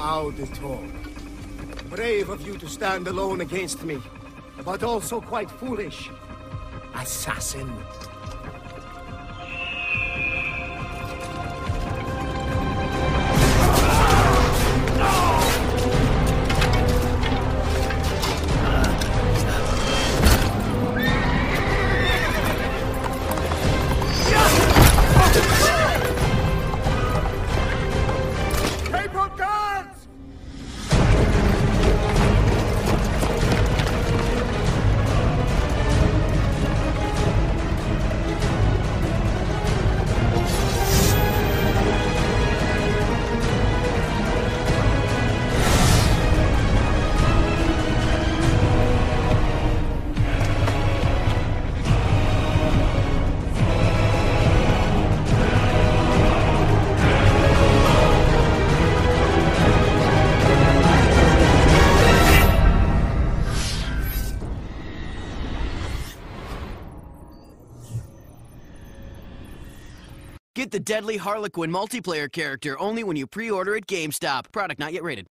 out the talk. Brave of you to stand alone against me, but also quite foolish. Assassin. Get the Deadly Harlequin multiplayer character only when you pre-order at GameStop. Product not yet rated.